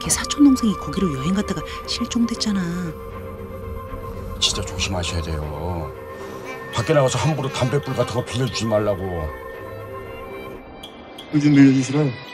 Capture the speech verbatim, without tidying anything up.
걔 사촌 동생이 거기로 여행 갔다가 실종됐잖아. 진짜 조심하셔야 돼요. 밖에 나가서 함부로 담뱃불 같은 거 빌려주지 말라고. 불 좀 빌려주시라.